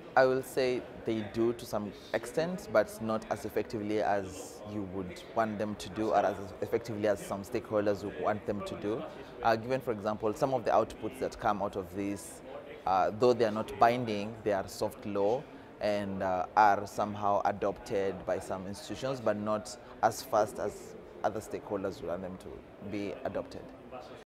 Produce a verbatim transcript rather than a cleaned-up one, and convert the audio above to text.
I will say they do to some extent, but not as effectively as you would want them to do, or as effectively as some stakeholders would want them to do. Uh, given, for example, some of the outputs that come out of this, uh, though they are not binding, they are soft law and uh, are somehow adopted by some institutions, but not as fast as other stakeholders would want them to be adopted.